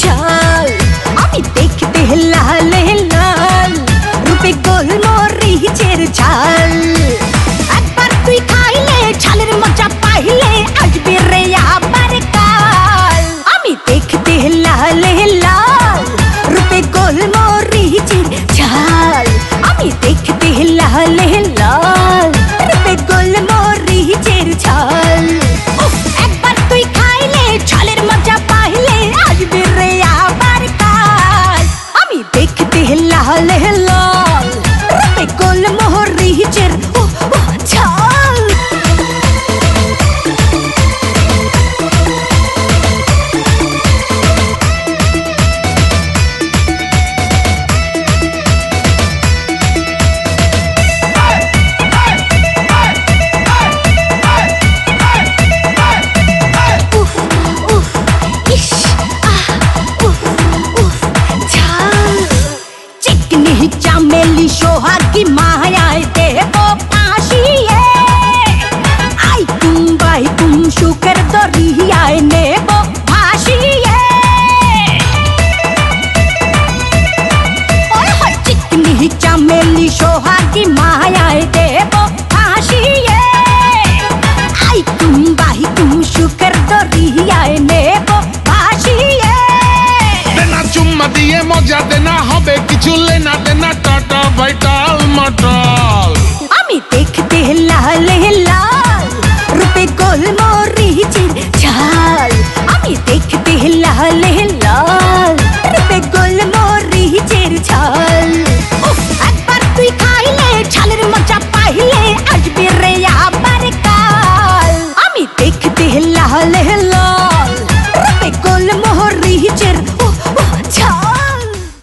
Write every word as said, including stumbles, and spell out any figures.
ঝাল আমি দেখতে লাল লাল রূপে গোলমরিচের ঝাল একবার তুই খাইলে ঝালের মজা পাইলে আসবে রে আবার কাল আমি দেখতে লাল লাল রূপে গোলমরিচের ঝাল আমি দেখতে লাল লাল রূপে গোলমরিচের ঝাল একবার তুই খাইলে ঝালের মজা পাইলে আসবে রে আবার কাল আমি দেখতে লাল লাল রূপে গোলমরিচের ঝাল চামেলি সোহাগী মায়ায় দেব ফাঁসিয়ে আই তুম বাই তুম সুখের দরিয়ায় নেব ভাসিয়ে চিকনি চামেলি সোহাগী মায়ায় দেব ফাঁসিয়ে আই তুম বাই তুম সুখের দরিয়ায় নেব ভাসিয়ে দেনা চুম্মা দিয়ে মজা দেনা হবে কিছু লেনা দেনা টাটা ভাই টাল মাটাল আমি দেখতে লাল লাল